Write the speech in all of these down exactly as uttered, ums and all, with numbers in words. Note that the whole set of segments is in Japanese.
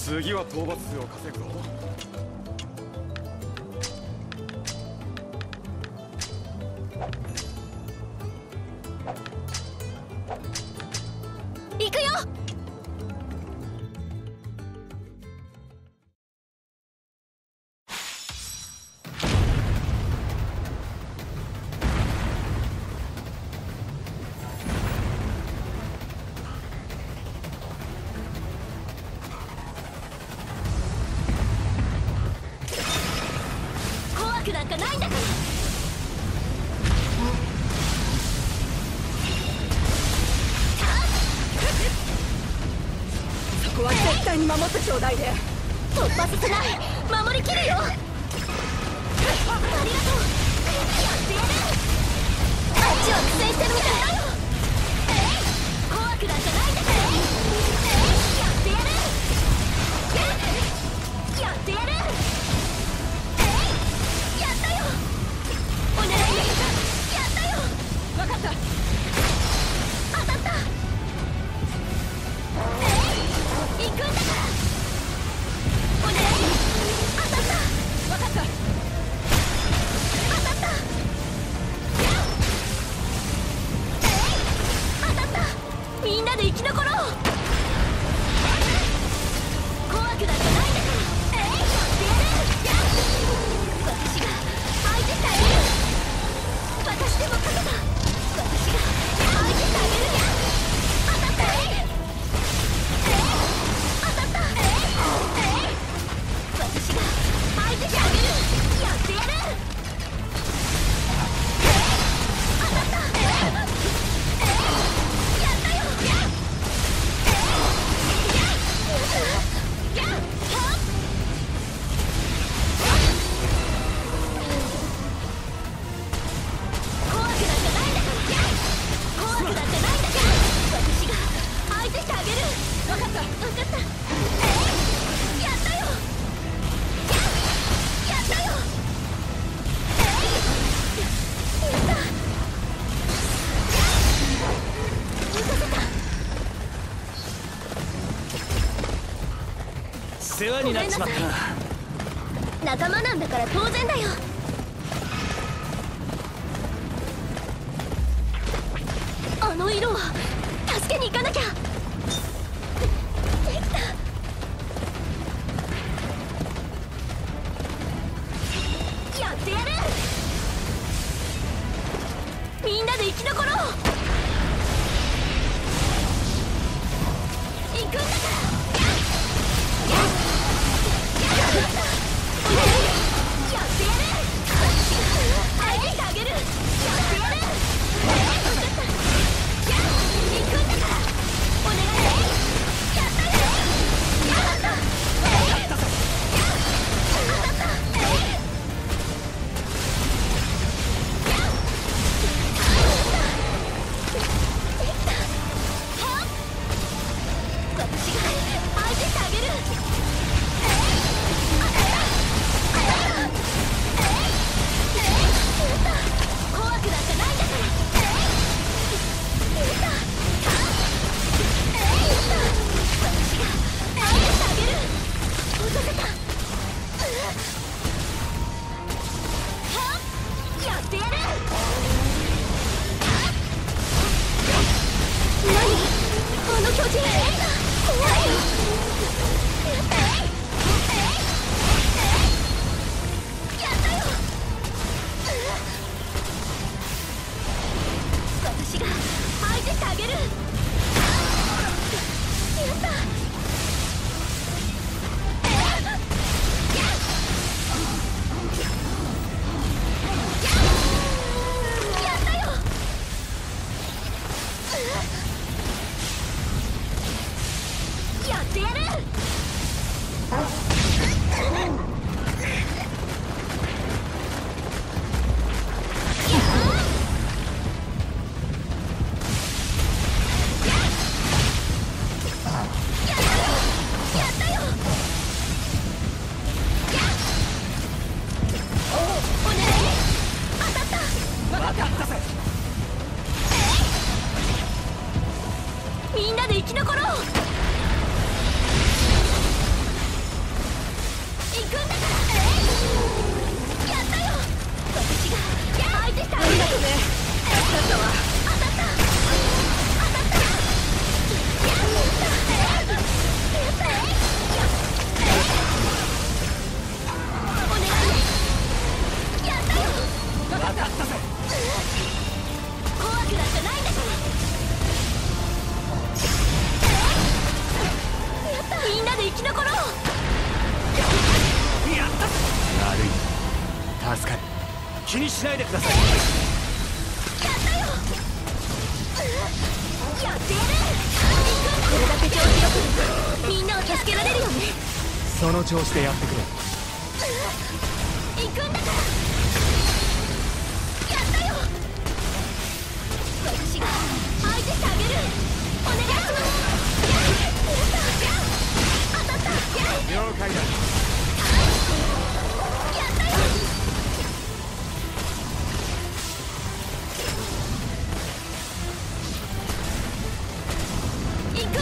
次は討伐数を稼ぐぞ。 行くよ。なんかないんだから。そこは絶対に守ってちょうだいね。突破させない。守りきるよ。ありがとう。やってやる。あっちは苦戦してるみたいだよ。怖くなんかないんだから。やってやる。やってやる。お願い。やったよ。分かった。当たった。えい、行くんだから。お願い。当たった。分かった。当たった。えい、当たった。みんなで生き残ろう。怖くなんかないんだから。えい、やってやる。私が相手してあげる。私でも勝てた。私が相手してあげるにゃ。当たった。えい、当たった。えい、私が相手してあげる。やってやる。当たった。えい、やったよ。やっ怖くなんかないんだから。怖くなんかないんだから。私が相手してあげる。分かった。分かった。えい、やったよ。やったよ。えい、やった。撃たせた。 世話になっちまったな。 仲間なんだから当然だよ。あの色は助けに行かなきゃ。できた。やってやる。みんなで生き残ろう。行くんだから。やってやる。相手してあげる。やってやる。行くんだから。お願い。やったよ。やった。当たった。当たった。私が相手してあげる。当たった。怖くなんかないんだから。私が相手してあげる。落とせた。やってやる。何あの巨人。怖い。やったよ。私が相手してあげる。やった。やったよ。やってやる。みんなで生き残ろう。 き残ろう。 やった。 悪い、助かる。 気にしないでください。 やったよ。やってやる。これだけ調子よくみんなを助けられるよね。 その調子でやってくれ。 行くんだから。やったよ。私が相手してあげる。お願いします。当たった。 了解だ。 やったよ。行くんだから。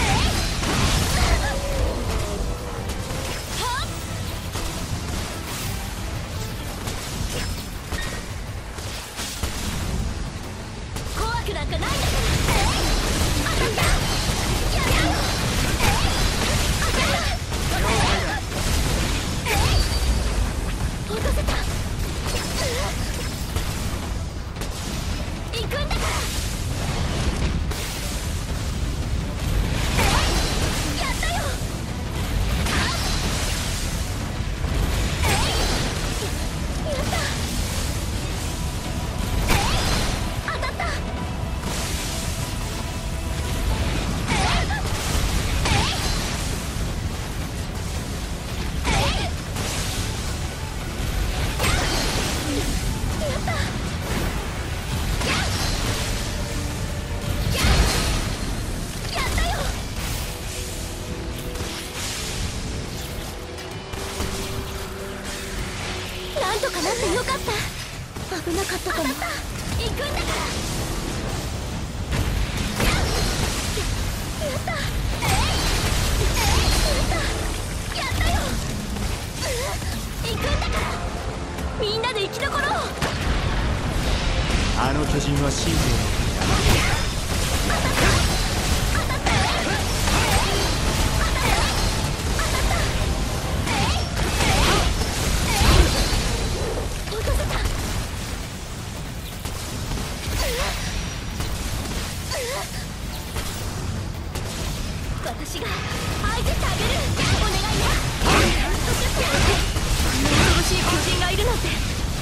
怖くなんかないんだから。当たった。やったよ。当たった。落とせた。行くんだから。やったよ。やった。当たった。なんとかなってよかった。危なかったかも。行くんだから。やった。やったやったよ。行くんだから。みんなで生き残ろう。 あの巨人は神経落とせた。私が相手してあげる。お願いね。こんな恐ろしい巨人がいるなんて。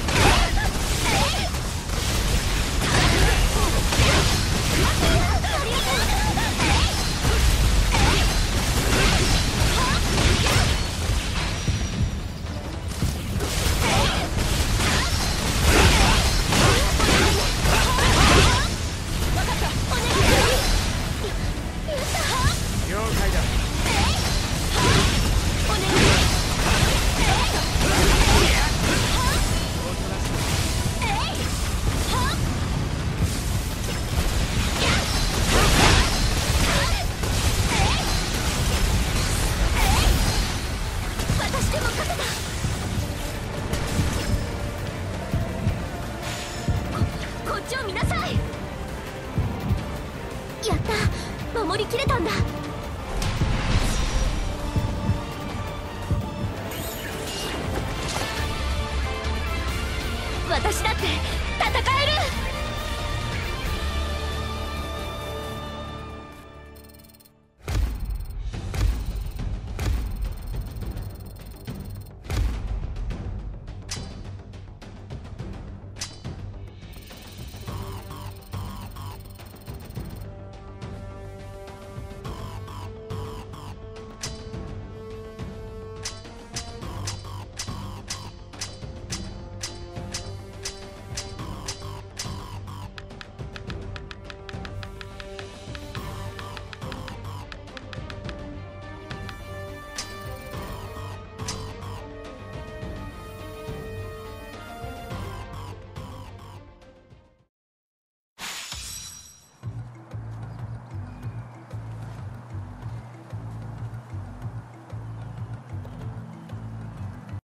了解だ。 私でも勝てた。こ、こっちを見なさい。やった。守りきれたんだ。私だって戦える。